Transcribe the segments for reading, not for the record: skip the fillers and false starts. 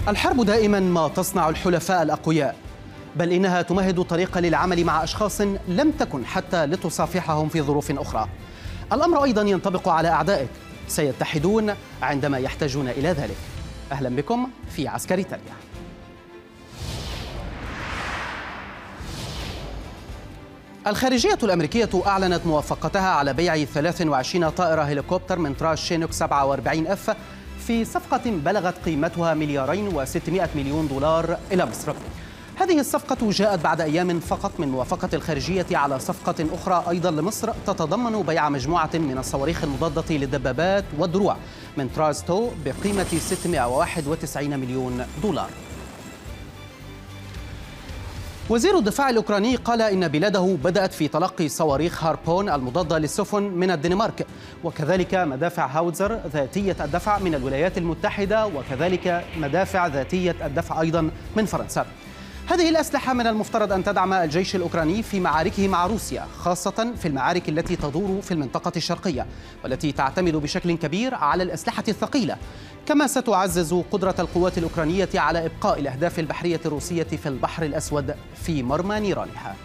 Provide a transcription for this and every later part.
الحرب دائما ما تصنع الحلفاء الأقوياء، بل إنها تمهد طريقا للعمل مع أشخاص لم تكن حتى لتصافحهم في ظروف أخرى. الأمر أيضا ينطبق على أعدائك، سيتحدون عندما يحتاجون إلى ذلك. أهلا بكم في عسكريتاليا. الخارجية الأمريكية أعلنت موافقتها على بيع 23 طائرة هليكوبتر من طراز شينوك 47F في صفقة بلغت قيمتها $2,600,000,000 إلى مصر. هذه الصفقة جاءت بعد أيام فقط من موافقة الخارجية على صفقة أخرى أيضا لمصر تتضمن بيع مجموعة من الصواريخ المضادة للدبابات والدروع من طراز تو بقيمة $691 مليون. وزير الدفاع الأوكراني قال إن بلاده بدأت في تلقي صواريخ هاربون المضادة للسفن من الدنمارك، وكذلك مدافع هاوتزر ذاتية الدفع من الولايات المتحدة، وكذلك مدافع ذاتية الدفع أيضا من فرنسا. هذه الأسلحة من المفترض أن تدعم الجيش الأوكراني في معاركه مع روسيا، خاصة في المعارك التي تدور في المنطقة الشرقية والتي تعتمد بشكل كبير على الأسلحة الثقيلة، كما ستعزز قدرة القوات الأوكرانية على إبقاء الأهداف البحرية الروسية في البحر الأسود في مرمى نيرانها.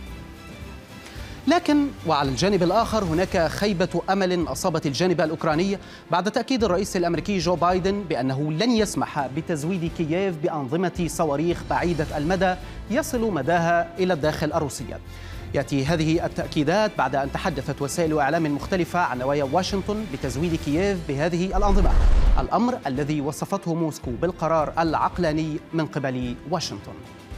لكن وعلى الجانب الآخر هناك خيبة أمل أصابت الجانب الأوكراني بعد تأكيد الرئيس الأمريكي جو بايدن بأنه لن يسمح بتزويد كييف بأنظمة صواريخ بعيدة المدى يصل مداها إلى الداخل الروسي. يأتي هذه التأكيدات بعد أن تحدثت وسائل إعلام مختلفة عن نوايا واشنطن بتزويد كييف بهذه الأنظمة، الأمر الذي وصفته موسكو بالقرار العقلاني من قبل واشنطن.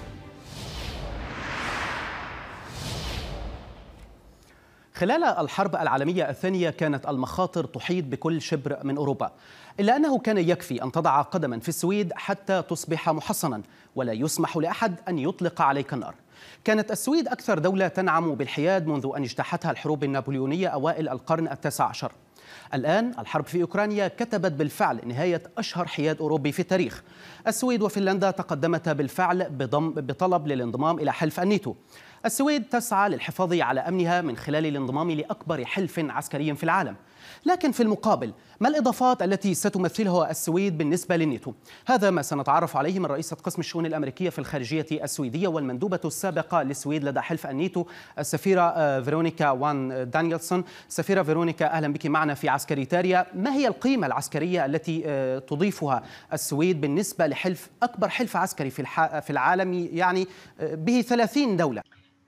خلال الحرب العالمية الثانية كانت المخاطر تحيط بكل شبر من أوروبا، إلا أنه كان يكفي أن تضع قدما في السويد حتى تصبح محصنا ولا يسمح لأحد أن يطلق عليك النار. كانت السويد أكثر دولة تنعم بالحياد منذ أن اجتاحتها الحروب النابليونية أوائل القرن ال19. الآن الحرب في أوكرانيا كتبت بالفعل نهاية أشهر حياد أوروبي في التاريخ. السويد وفنلندا تقدمتا بالفعل بطلب للانضمام إلى حلف الناتو. السويد تسعى للحفاظ على أمنها من خلال الانضمام لأكبر حلف عسكري في العالم. لكن في المقابل، ما الإضافات التي ستمثلها السويد بالنسبة للناتو؟ هذا ما سنتعرف عليه من رئيسة قسم الشؤون الأمريكية في الخارجية السويدية والمندوبة السابقة للسويد لدى حلف الناتو السفيرة فيرونيكا وان دانييلسون. سفيرة فيرونيكا، أهلا بك معنا في عسكريتاليا. ما هي القيمة العسكرية التي تضيفها السويد بالنسبة لحلف أكبر حلف عسكري في العالم، يعني به 30 دولة؟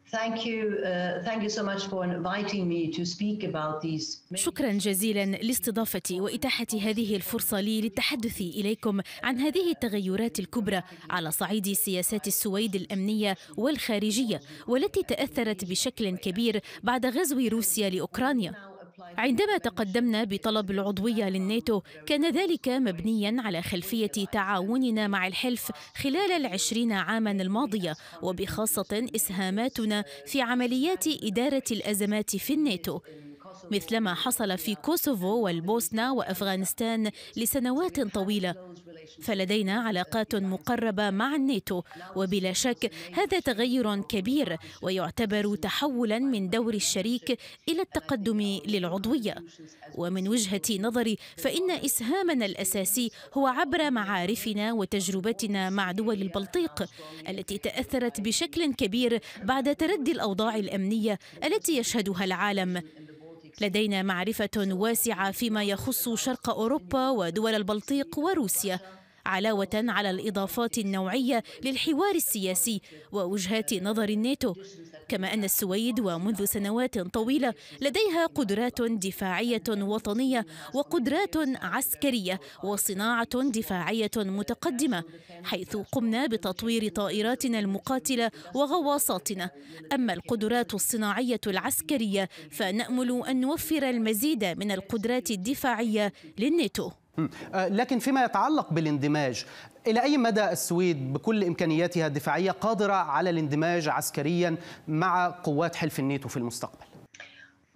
شكرا جزيلا لاستضافتي وإتاحة هذه الفرصة لي للتحدث إليكم عن هذه التغيرات الكبرى على صعيد سياسات السويد الأمنية والخارجية، والتي تأثرت بشكل كبير بعد غزو روسيا لأوكرانيا. عندما تقدمنا بطلب العضوية للناتو كان ذلك مبنياً على خلفية تعاوننا مع الحلف خلال 20 عاماً الماضية، وبخاصة إسهاماتنا في عمليات إدارة الأزمات في الناتو، مثلما حصل في كوسوفو والبوسنة وأفغانستان لسنوات طويلة. فلدينا علاقات مقربة مع الناتو، وبلا شك هذا تغير كبير ويعتبر تحولا من دور الشريك إلى التقدم للعضوية. ومن وجهة نظري فإن إسهامنا الأساسي هو عبر معارفنا وتجربتنا مع دول البلطيق التي تأثرت بشكل كبير بعد تردي الأوضاع الأمنية التي يشهدها العالم. لدينا معرفة واسعة فيما يخص شرق أوروبا ودول البلطيق وروسيا، علاوة على الإضافات النوعية للحوار السياسي ووجهات نظر الناتو. كما أن السويد ومنذ سنوات طويلة لديها قدرات دفاعية وطنية وقدرات عسكرية وصناعة دفاعية متقدمة، حيث قمنا بتطوير طائراتنا المقاتلة وغواصاتنا. أما القدرات الصناعية العسكرية فنأمل أن نوفر المزيد من القدرات الدفاعية للناتو. لكن فيما يتعلق بالاندماج، إلى أي مدى السويد بكل إمكانياتها الدفاعية قادرة على الاندماج عسكريا مع قوات حلف الناتو في المستقبل؟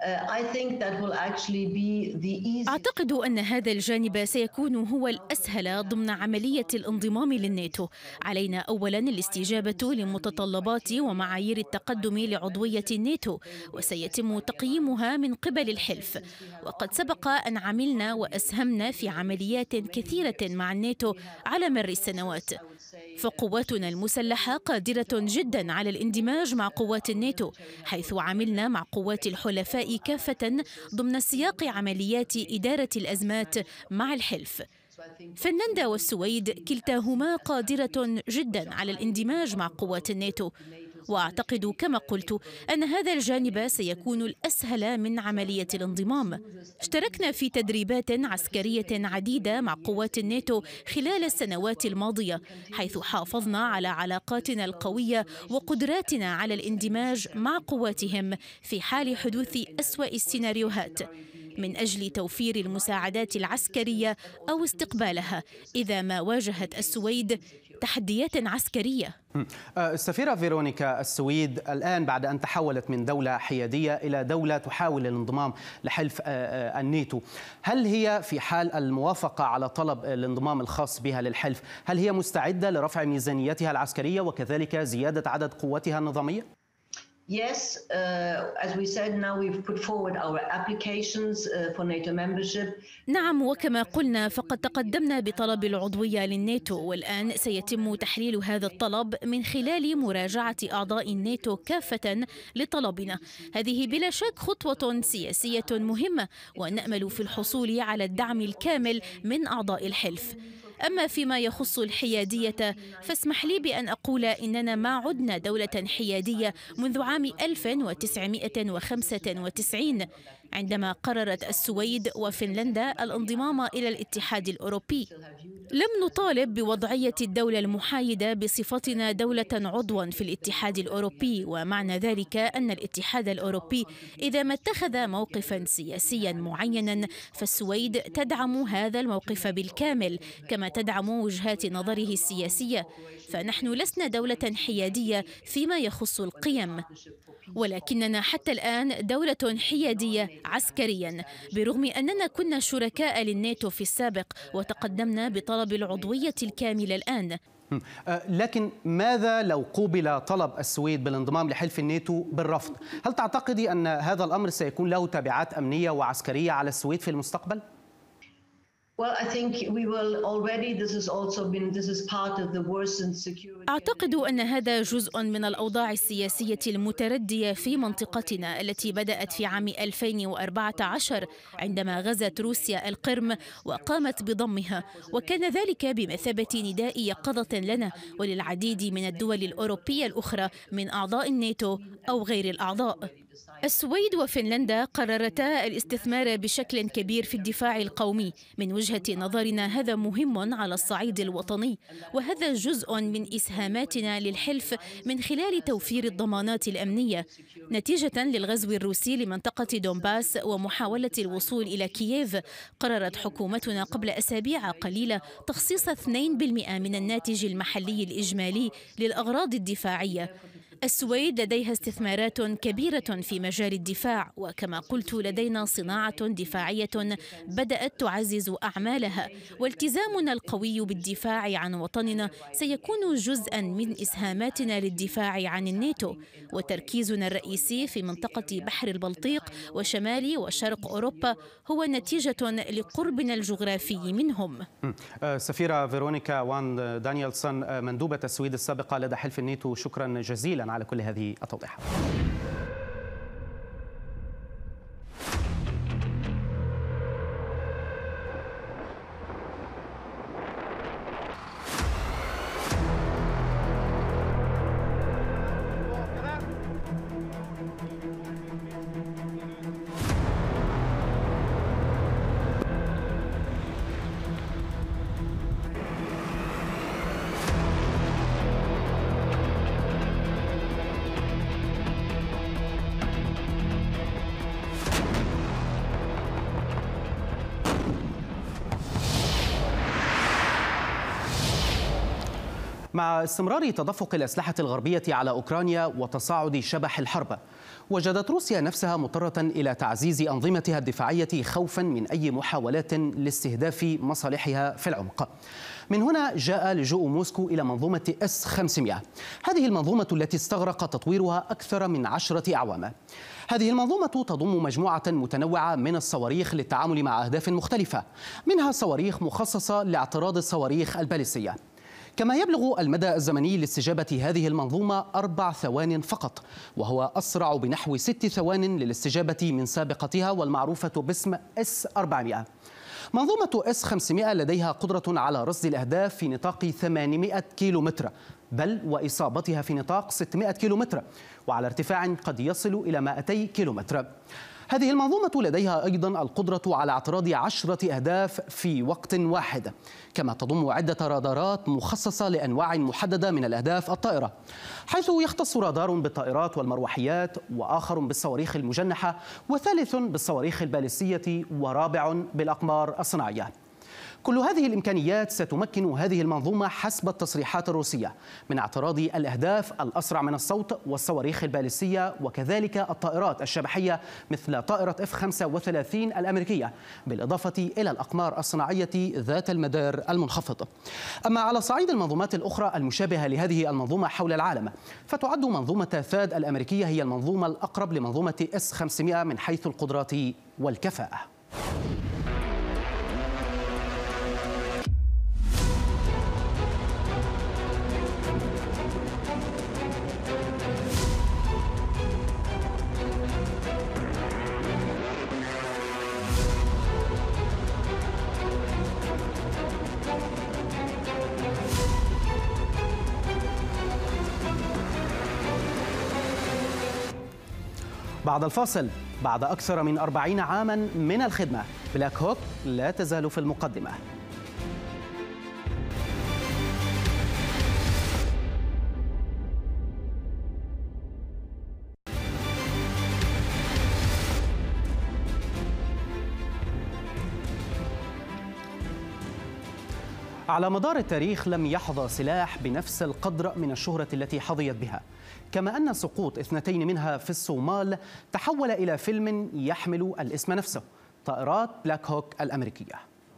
أعتقد أن هذا الجانب سيكون هو الأسهل ضمن عملية الانضمام للناتو. علينا أولاً الاستجابة لمتطلبات ومعايير التقدم لعضوية الناتو، وسيتم تقييمها من قبل الحلف. وقد سبق أن عملنا وأسهمنا في عمليات كثيرة مع الناتو على مر السنوات، فقواتنا المسلحة قادرة جداً على الاندماج مع قوات الناتو، حيث عملنا مع قوات الحلفاء كافة ضمن سياق عمليات إدارة الأزمات مع الحلف. فنلندا والسويد كلتاهما قادرة جداً على الاندماج مع قوات الناتو، وأعتقد كما قلت أن هذا الجانب سيكون الأسهل من عملية الانضمام. اشتركنا في تدريبات عسكرية عديدة مع قوات الناتو خلال السنوات الماضية، حيث حافظنا على علاقاتنا القوية وقدراتنا على الاندماج مع قواتهم في حال حدوث أسوأ السيناريوهات، من أجل توفير المساعدات العسكرية أو استقبالها إذا ما واجهت السويد تحديات عسكرية. السفيرة فيرونيكا، السويد الآن بعد أن تحولت من دولة حيادية إلى دولة تحاول الانضمام لحلف الناتو، هل هي في حال الموافقة على طلب الانضمام الخاص بها للحلف، هل هي مستعدة لرفع ميزانيتها العسكرية وكذلك زيادة عدد قواتها النظامية؟ Yes, as we said, now we've put forward our applications for NATO membership. نعم، وكما قلنا فقد تقدمنا بطلب العضوية للناتو، والآن سيتم تحليل هذا الطلب من خلال مراجعة أعضاء الناتو كافة لطلبنا. هذه بلا شك خطوة سياسية مهمة، ونأمل في الحصول على الدعم الكامل من أعضاء الحلف. أما فيما يخص الحيادية فاسمح لي بأن أقول إننا ما عدنا دولة حيادية منذ عام 1995 عندما قررت السويد وفنلندا الانضمام إلى الاتحاد الأوروبي. لم نطالب بوضعية الدولة المحايدة بصفتنا دولة عضوا في الاتحاد الأوروبي، ومعنى ذلك أن الاتحاد الأوروبي إذا ما اتخذ موقفا سياسيا معينا فالسويد تدعم هذا الموقف بالكامل كما تدعم وجهات نظره السياسية، فنحن لسنا دولة حيادية فيما يخص القيم، ولكننا حتى الآن دولة حيادية عسكريا، برغم أننا كنا شركاء للناتو في السابق وتقدمنا بطلب العضوية الكاملة الآن. لكن ماذا لو قوبل طلب السويد بالانضمام لحلف الناتو بالرفض؟ هل تعتقدي أن هذا الأمر سيكون له تبعات أمنية وعسكرية على السويد في المستقبل؟ أعتقد أن هذا جزء من الأوضاع السياسية المتردية في منطقتنا التي بدأت في عام 2014 عندما غزت روسيا القرم وقامت بضمها، وكان ذلك بمثابة نداء يقظة لنا وللعديد من الدول الأوروبية الأخرى من أعضاء الناتو أو غير الأعضاء. السويد وفنلندا قررتا الاستثمار بشكل كبير في الدفاع القومي. من وجهة نظرنا هذا مهم على الصعيد الوطني، وهذا جزء من إسهاماتنا للحلف من خلال توفير الضمانات الأمنية. نتيجة للغزو الروسي لمنطقة دونباس ومحاولة الوصول إلى كييف، قررت حكومتنا قبل أسابيع قليلة تخصيص 2% من الناتج المحلي الإجمالي للأغراض الدفاعية. السويد لديها استثمارات كبيرة في مجال الدفاع، وكما قلت لدينا صناعة دفاعية بدأت تعزز أعمالها، والتزامنا القوي بالدفاع عن وطننا سيكون جزءا من إسهاماتنا للدفاع عن الناتو، وتركيزنا الرئيسي في منطقة بحر البلطيق وشمال وشرق أوروبا هو نتيجة لقربنا الجغرافي منهم. سفيرة فيرونيكا وان دانييلسون، مندوبة السويد السابقة لدى حلف الناتو، شكرا جزيلا على كل هذه التوضيحات. مع استمرار تدفق الأسلحة الغربية على أوكرانيا وتصاعد شبح الحرب، وجدت روسيا نفسها مضطرة إلى تعزيز أنظمتها الدفاعية خوفا من أي محاولات لاستهداف مصالحها في العمق. من هنا جاء لجوء موسكو إلى منظومة S-500. هذه المنظومة التي استغرق تطويرها أكثر من 10 أعوام. هذه المنظومة تضم مجموعة متنوعة من الصواريخ للتعامل مع أهداف مختلفة، منها صواريخ مخصصة لاعتراض الصواريخ البالستية. كما يبلغ المدى الزمني لاستجابة هذه المنظومة 4 ثوان فقط، وهو أسرع بنحو 6 ثوان للاستجابة من سابقتها والمعروفة باسم S-400. منظومة S-500 لديها قدرة على رصد الأهداف في نطاق 800 كيلومتر، بل وإصابتها في نطاق 600 كيلومتر، وعلى ارتفاع قد يصل إلى 200 كيلومتر. هذه المنظومة لديها أيضا القدرة على اعتراض 10 أهداف في وقت واحد، كما تضم عدة رادارات مخصصة لأنواع محددة من الأهداف الطائرة، حيث يختص رادار بالطائرات والمروحيات، وآخر بالصواريخ المجنحة، وثالث بالصواريخ البالستية، ورابع بالأقمار الصناعية. كل هذه الإمكانيات ستمكن هذه المنظومة حسب التصريحات الروسية من اعتراض الأهداف الأسرع من الصوت والصواريخ البالستية، وكذلك الطائرات الشبحية مثل طائرة F-35 الأمريكية، بالإضافة إلى الأقمار الصناعية ذات المدار المنخفض. أما على صعيد المنظومات الأخرى المشابهة لهذه المنظومة حول العالم، فتعد منظومة ثاد الأمريكية هي المنظومة الأقرب لمنظومة S-500 من حيث القدرات والكفاءة. بعد الفاصل، بعد أكثر من 40 عاما من الخدمة، بلاك هوك لا تزال في المقدمة. على مدار التاريخ لم يحظى سلاح بنفس القدر من الشهرة التي حظيت بها، كما أن سقوط 2 منها في الصومال تحول إلى فيلم يحمل الاسم نفسه، طائرات بلاك هوك الأمريكية.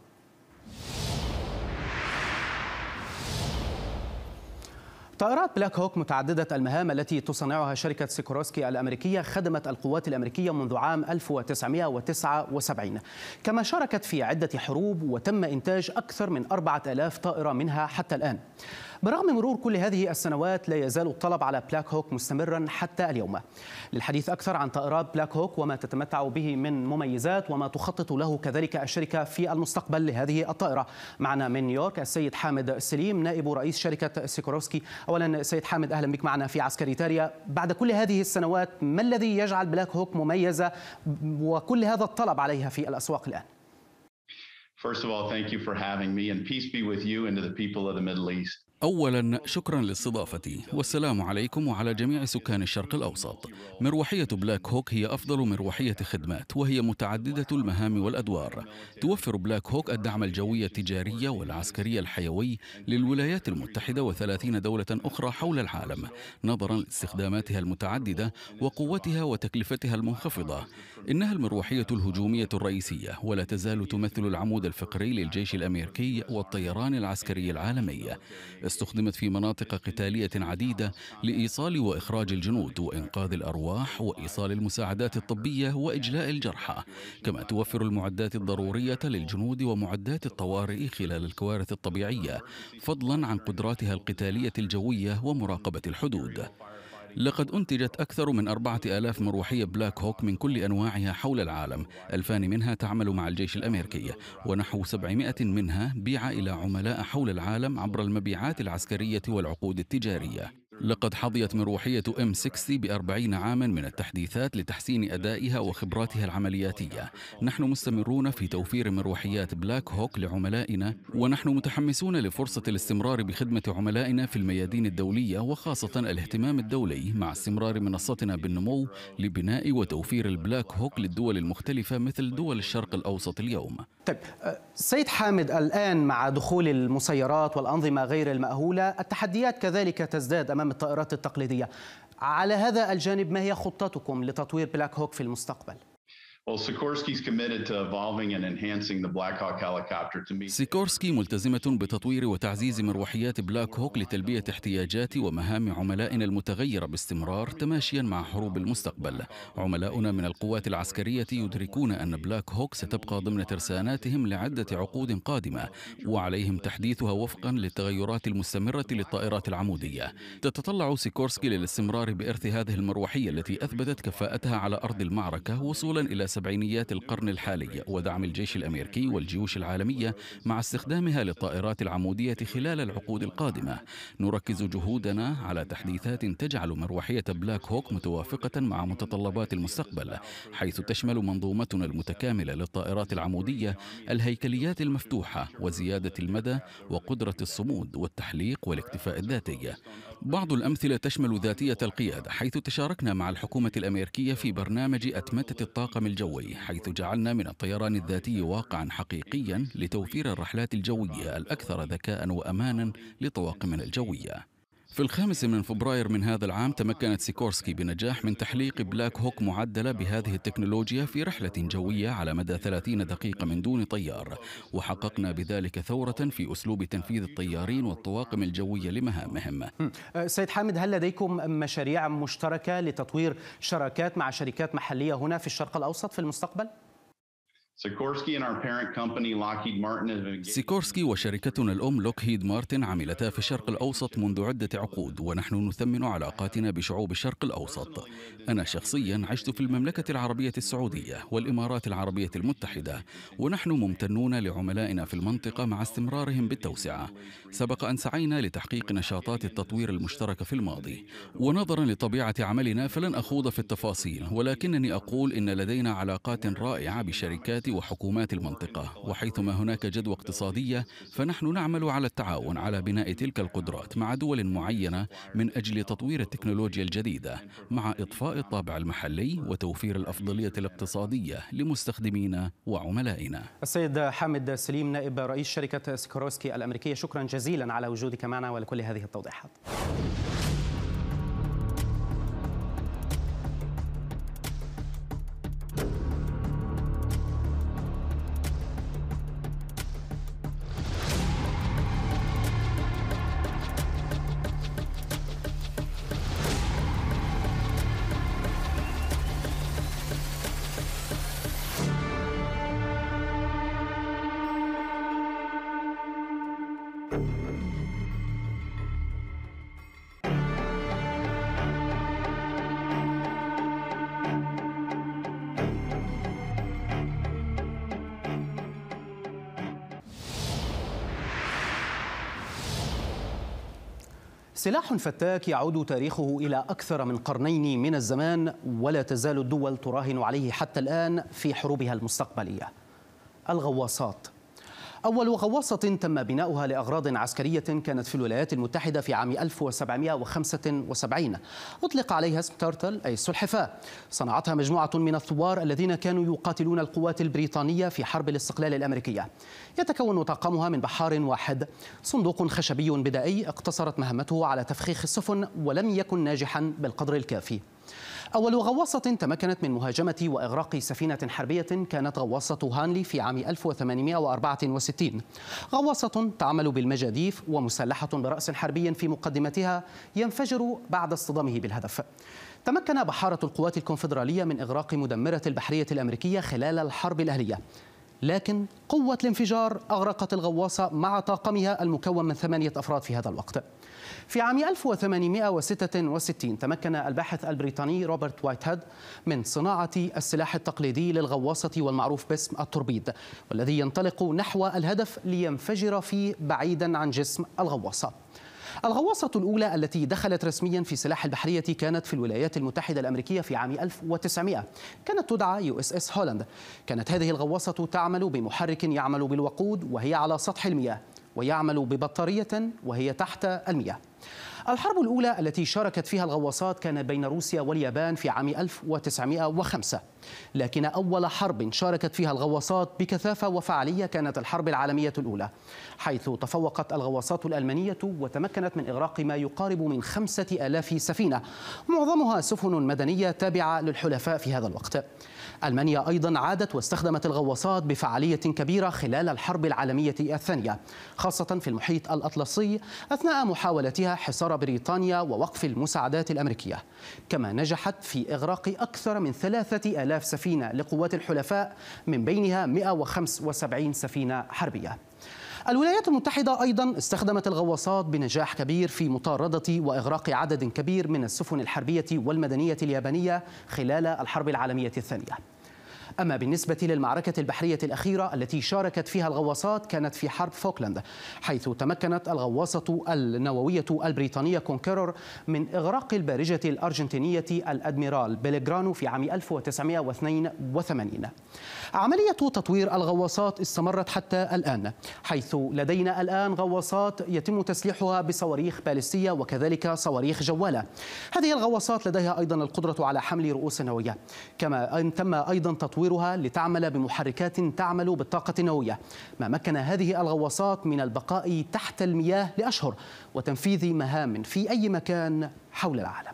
طائرات بلاك هوك متعددة المهام التي تصنعها شركة سيكوروسكي الأمريكية خدمت القوات الأمريكية منذ عام 1979، كما شاركت في عدة حروب وتم إنتاج أكثر من 4000 طائرة منها حتى الآن. برغم مرور كل هذه السنوات لا يزال الطلب على بلاك هوك مستمرا حتى اليوم. للحديث أكثر عن طائرات بلاك هوك وما تتمتع به من مميزات وما تخطط له كذلك الشركة في المستقبل لهذه الطائرة، معنا من نيويورك السيد حامد السليم نائب رئيس شركة سيكوروسكي. أولا سيد حامد، أهلا بك معنا في عسكريتاريا. بعد كل هذه السنوات ما الذي يجعل بلاك هوك مميزة وكل هذا الطلب عليها في الأسواق الآن؟ First of all, thank you for having me, and peace be with you and to the people of the Middle East. أولا شكرا لاستضافتي، والسلام عليكم وعلى جميع سكان الشرق الأوسط. مروحية بلاك هوك هي أفضل مروحية خدمات، وهي متعددة المهام والأدوار. توفر بلاك هوك الدعم الجوي التجاري والعسكري الحيوي للولايات المتحدة و30 دولة أخرى حول العالم، نظرا لاستخداماتها المتعددة وقوتها وتكلفتها المنخفضة. إنها المروحية الهجومية الرئيسية، ولا تزال تمثل العمود الفقري للجيش الأمريكي والطيران العسكري العالمي. استخدمت في مناطق قتالية عديدة لإيصال وإخراج الجنود وإنقاذ الأرواح وإيصال المساعدات الطبية وإجلاء الجرحى، كما توفر المعدات الضرورية للجنود ومعدات الطوارئ خلال الكوارث الطبيعية، فضلا عن قدراتها القتالية الجوية ومراقبة الحدود. لقد أنتجت أكثر من 4000 مروحية بلاك هوك من كل أنواعها حول العالم، 2000 منها تعمل مع الجيش الأمريكي، ونحو 700 منها بيع إلى عملاء حول العالم عبر المبيعات العسكرية والعقود التجارية. لقد حظيت مروحية M60 ب40 عاما من التحديثات لتحسين أدائها وخبراتها العملياتية. نحن مستمرون في توفير مروحيات بلاك هوك لعملائنا، ونحن متحمسون لفرصة الاستمرار بخدمة عملائنا في الميادين الدولية، وخاصة الاهتمام الدولي مع استمرار منصتنا بالنمو لبناء وتوفير البلاك هوك للدول المختلفة مثل دول الشرق الأوسط اليوم. طيب سيد حامد، الآن مع دخول المسيرات والأنظمة غير المأهولة التحديات كذلك تزداد أمام الطائرات التقليدية. على هذا الجانب ما هي خطتكم لتطوير بلاك هوك في المستقبل؟ سيكورسكي ملتزمة بتطوير وتعزيز مروحيات بلاك هوك لتلبية احتياجات ومهام عملائنا المتغيرة باستمرار تماشيا مع حروب المستقبل. عملاؤنا من القوات العسكرية يدركون أن بلاك هوك ستبقى ضمن ترساناتهم لعدة عقود قادمة، وعليهم تحديثها وفقا للتغيرات المستمرة للطائرات العمودية. تتطلع سيكورسكي للاستمرار بإرث هذه المروحية التي أثبتت كفاءتها على أرض المعركة وصولا إلى سبعينيات القرن الحالي، ودعم الجيش الأمريكي والجيوش العالمية مع استخدامها للطائرات العمودية خلال العقود القادمة. نركز جهودنا على تحديثات تجعل مروحية بلاك هوك متوافقة مع متطلبات المستقبل، حيث تشمل منظومتنا المتكاملة للطائرات العمودية الهيكليات المفتوحة وزيادة المدى وقدرة الصمود والتحليق والاكتفاء الذاتي. بعض الأمثلة تشمل ذاتية القيادة، حيث تشاركنا مع الحكومة الأمريكية في برنامج أتمتة الطاقم الجوي، حيث جعلنا من الطيران الذاتي واقعا حقيقيا لتوفير الرحلات الجوية الأكثر ذكاء وأمانا لطواقمنا الجوية. في 5 فبراير من هذا العام تمكنت سيكورسكي بنجاح من تحليق بلاك هوك معدلة بهذه التكنولوجيا في رحلة جوية على مدى 30 دقيقة من دون طيار، وحققنا بذلك ثورة في أسلوب تنفيذ الطيارين والطواقم الجوية لمهامهم. سيد حامد، هل لديكم مشاريع مشتركة لتطوير شراكات مع شركات محلية هنا في الشرق الأوسط في المستقبل؟ سيكورسكي وشركتنا الأم لوكهيد مارتن عملتا في الشرق الأوسط منذ عدة عقود، ونحن نثمن علاقاتنا بشعوب الشرق الأوسط. أنا شخصيا عشت في المملكة العربية السعودية والإمارات العربية المتحدة، ونحن ممتنون لعملائنا في المنطقة مع استمرارهم بالتوسعة. سبق أن سعينا لتحقيق نشاطات التطوير المشتركة في الماضي، ونظرا لطبيعة عملنا فلن أخوض في التفاصيل، ولكنني أقول إن لدينا علاقات رائعة بشركات وحكومات المنطقة، وحيثما هناك جدوى اقتصادية فنحن نعمل على التعاون على بناء تلك القدرات مع دول معينة من أجل تطوير التكنولوجيا الجديدة مع إضفاء الطابع المحلي وتوفير الأفضلية الاقتصادية لمستخدمينا وعملائنا. السيد حامد سليم، نائب رئيس شركة سيكورسكي الأمريكية، شكرا جزيلا على وجودك معنا ولكل هذه التوضيحات. سلاح فتاك يعود تاريخه إلى أكثر من قرنين من الزمان، ولا تزال الدول تراهن عليه حتى الآن في حروبها المستقبلية: الغواصات. أول غواصة تم بناؤها لأغراض عسكرية كانت في الولايات المتحدة في عام 1775. أطلق عليها اسم تيرتل أي السلحفاة. صنعتها مجموعة من الثوار الذين كانوا يقاتلون القوات البريطانية في حرب الاستقلال الأمريكية. يتكون طاقمها من بحار واحد، صندوق خشبي بدائي اقتصرت مهمته على تفخيخ السفن ولم يكن ناجحا بالقدر الكافي. أول غواصة تمكنت من مهاجمة وإغراق سفينة حربية كانت غواصة هانلي في عام 1864. غواصة تعمل بالمجاديف ومسلحة برأس حربي في مقدمتها ينفجر بعد اصطدامه بالهدف. تمكن بحارة القوات الكونفدرالية من إغراق مدمرة البحرية الأمريكية خلال الحرب الأهلية، لكن قوة الانفجار أغرقت الغواصة مع طاقمها المكون من 8 أفراد في هذا الوقت. في عام 1866 تمكن الباحث البريطاني روبرت وايتهيد من صناعة السلاح التقليدي للغواصة والمعروف باسم التوربيد، والذي ينطلق نحو الهدف لينفجر فيه بعيدا عن جسم الغواصة. الغواصة الأولى التي دخلت رسميا في سلاح البحرية كانت في الولايات المتحدة الأمريكية في عام 1900، كانت تدعى USS هولاند. كانت هذه الغواصة تعمل بمحرك يعمل بالوقود وهي على سطح المياه، ويعمل ببطارية وهي تحت المياه. الحرب الأولى التي شاركت فيها الغواصات كانت بين روسيا واليابان في عام 1905، لكن أول حرب شاركت فيها الغواصات بكثافة وفعالية كانت الحرب العالمية الأولى، حيث تفوقت الغواصات الألمانية وتمكنت من إغراق ما يقارب من 5000 سفينة، معظمها سفن مدنية تابعة للحلفاء في هذا الوقت. ألمانيا أيضا عادت واستخدمت الغواصات بفعالية كبيرة خلال الحرب العالمية الثانية، خاصة في المحيط الأطلسي أثناء محاولتها حصار بريطانيا ووقف المساعدات الأمريكية. كما نجحت في إغراق أكثر من 3000 سفينة لقوات الحلفاء، من بينها 175 سفينة حربية. الولايات المتحدة أيضا استخدمت الغواصات بنجاح كبير في مطاردة وإغراق عدد كبير من السفن الحربية والمدنية اليابانية خلال الحرب العالمية الثانية. أما بالنسبة للمعركة البحرية الأخيرة التي شاركت فيها الغواصات كانت في حرب فوكلاند، حيث تمكنت الغواصة النووية البريطانية كونكيرور من إغراق البارجة الأرجنتينية الأدميرال بيلغرانو في عام 1982. عملية تطوير الغواصات استمرت حتى الآن، حيث لدينا الآن غواصات يتم تسليحها بصواريخ باليستية وكذلك صواريخ جوالة. هذه الغواصات لديها أيضا القدرة على حمل رؤوس نووية، كما أن تم أيضا تطويرها لتعمل بمحركات تعمل بالطاقة النووية، ما مكن هذه الغواصات من البقاء تحت المياه لأشهر وتنفيذ مهام في أي مكان حول العالم.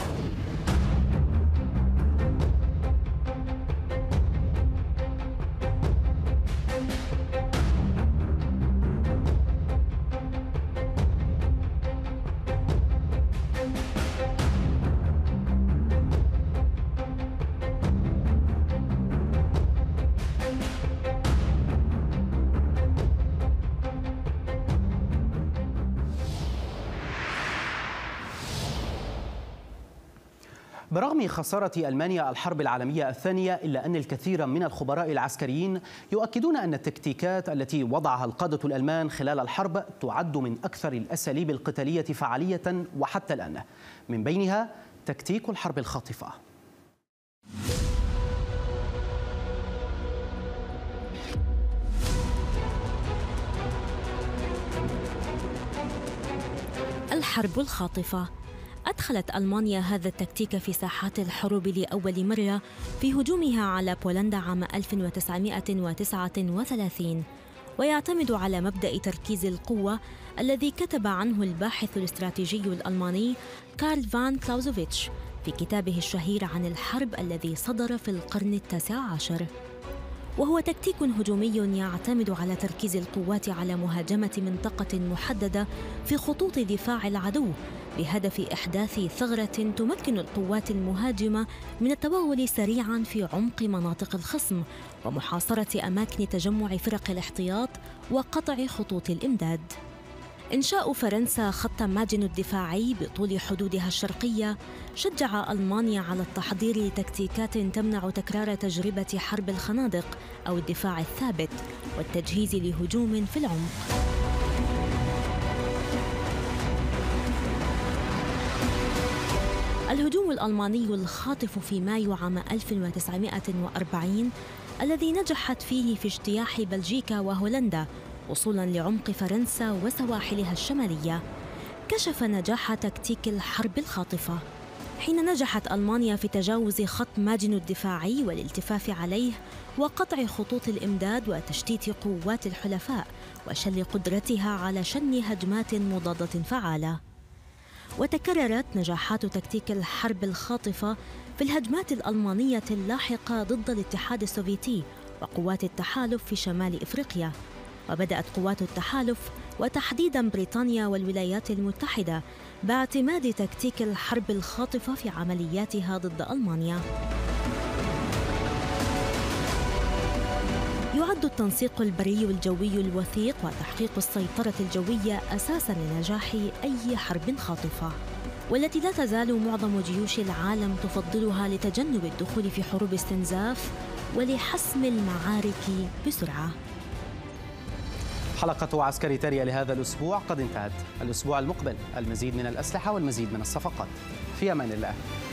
برغم خسارة ألمانيا الحرب العالمية الثانية، إلا أن الكثير من الخبراء العسكريين يؤكدون أن التكتيكات التي وضعها القادة الألمان خلال الحرب تعد من أكثر الأساليب القتالية فعالية وحتى الآن، من بينها تكتيك الحرب الخاطفة. الحرب الخاطفة. أدخلت ألمانيا هذا التكتيك في ساحات الحروب لأول مرة في هجومها على بولندا عام 1939، ويعتمد على مبدأ تركيز القوة الذي كتب عنه الباحث الاستراتيجي الألماني كارل فان كلاوزوفيتش في كتابه الشهير عن الحرب الذي صدر في القرن ال19، وهو تكتيك هجومي يعتمد على تركيز القوات على مهاجمة منطقة محددة في خطوط دفاع العدو بهدف إحداث ثغرة تمكن القوات المهاجمة من التوغل سريعاً في عمق مناطق الخصم ومحاصرة أماكن تجمع فرق الاحتياط وقطع خطوط الإمداد. إنشاء فرنسا خط ماجن الدفاعي بطول حدودها الشرقية شجع ألمانيا على التحضير لتكتيكات تمنع تكرار تجربة حرب الخنادق أو الدفاع الثابت والتجهيز لهجوم في العمق. الهجوم الألماني الخاطف في مايو عام 1940 الذي نجحت فيه في اجتياح بلجيكا وهولندا وصولاً لعمق فرنسا وسواحلها الشمالية، كشف نجاح تكتيك الحرب الخاطفة، حين نجحت ألمانيا في تجاوز خط ماجن الدفاعي والالتفاف عليه وقطع خطوط الإمداد وتشتيت قوات الحلفاء وشل قدرتها على شن هجمات مضادة فعالة. وتكررت نجاحات تكتيك الحرب الخاطفة في الهجمات الألمانية اللاحقة ضد الاتحاد السوفيتي وقوات التحالف في شمال إفريقيا، وبدأت قوات التحالف وتحديداً بريطانيا والولايات المتحدة باعتماد تكتيك الحرب الخاطفة في عملياتها ضد ألمانيا. يعد التنسيق البري الجوي الوثيق وتحقيق السيطرة الجوية أساساً لنجاح أي حرب خاطفة، والتي لا تزال معظم جيوش العالم تفضلها لتجنب الدخول في حروب استنزاف ولحسم المعارك بسرعة. حلقة عسكري تاريا لهذا الأسبوع قد انتهت. الأسبوع المقبل المزيد من الأسلحة والمزيد من الصفقات. في أمان الله.